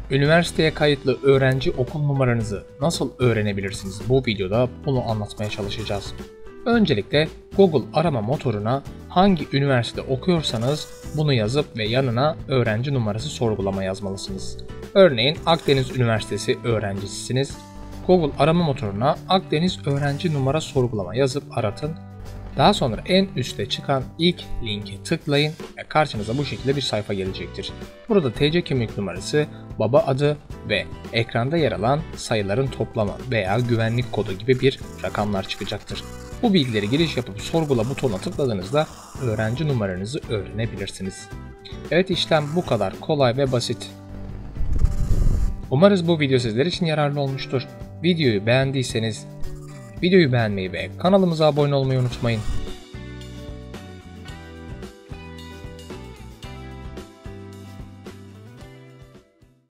Üniversiteye kayıtlı öğrenci okul numaranızı nasıl öğrenebilirsiniz? Bu videoda bunu anlatmaya çalışacağız. Öncelikle Google arama motoruna hangi üniversite okuyorsanız bunu yazıp ve yanına öğrenci numarası sorgulama yazmalısınız. Örneğin Akdeniz Üniversitesi öğrencisisiniz. Google arama motoruna Akdeniz öğrenci numara sorgulama yazıp aratın. Daha sonra en üstte çıkan ilk linke tıklayın ve karşınıza bu şekilde bir sayfa gelecektir. Burada TC kimlik numarası, baba adı ve ekranda yer alan sayıların toplamı veya güvenlik kodu gibi bir rakamlar çıkacaktır. Bu bilgileri giriş yapıp sorgula butonuna tıkladığınızda öğrenci numaranızı öğrenebilirsiniz. Evet, işlem bu kadar kolay ve basit. Umarız bu video sizler için yararlı olmuştur. Videoyu beğendiyseniz videoyu beğenmeyi ve kanalımıza abone olmayı unutmayın.